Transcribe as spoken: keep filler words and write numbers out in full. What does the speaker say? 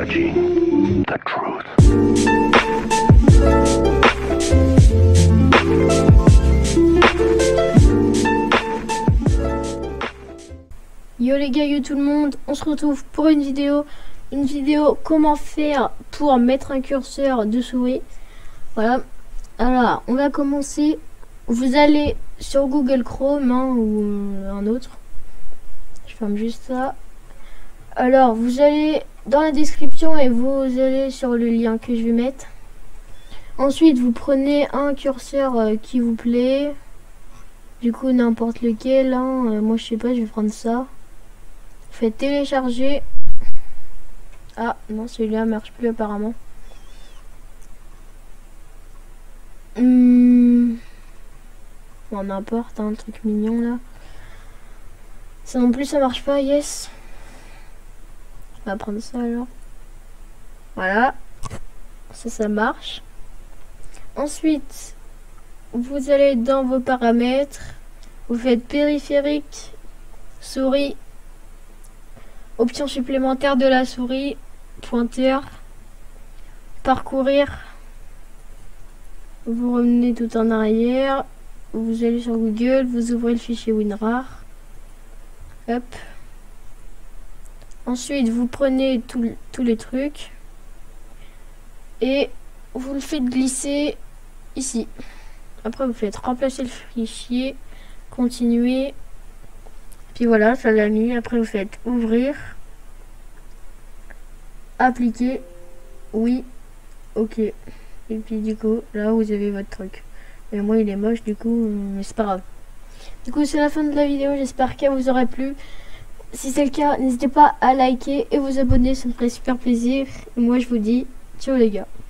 technology, the truth. Yo les gars, yo tout le monde, on se retrouve pour une vidéo, une vidéo comment faire pour mettre un curseur de souris. Voilà, alors on va commencer. Vous allez sur Google Chrome hein, ou un autre. Je ferme juste ça. Alors vous allez dans la description et vous allez sur le lien que je vais mettre. Ensuite vous prenez un curseur euh, qui vous plaît. Du coup n'importe lequel. Hein. Euh, moi je sais pas, je vais prendre ça. Faites télécharger. Ah non, celui-là marche plus apparemment. Hum... Bon, n'importe, un truc mignon là. Ça non plus, ça marche pas, yes. On va prendre ça alors. Voilà. Ça, ça marche. Ensuite, vous allez dans vos paramètres. Vous faites périphérique, souris. Option supplémentaire de la souris, pointeur, parcourir. Vous revenez tout en arrière. Vous allez sur Google, vous ouvrez le fichier WinRAR. Hop. Ensuite, vous prenez tous les trucs et vous le faites glisser ici. Après, vous faites remplacer le fichier, continuer. Puis voilà, ça l'a mis. Après, vous faites ouvrir, appliquer, oui, ok. Et puis du coup, là, vous avez votre truc. Et moi, il est moche, du coup, mais c'est pas grave. Du coup, c'est la fin de la vidéo. J'espère qu'elle vous aura plu. Si c'est le cas, n'hésitez pas à liker et vous abonner. Ça me ferait super plaisir. Et moi, je vous dis ciao les gars.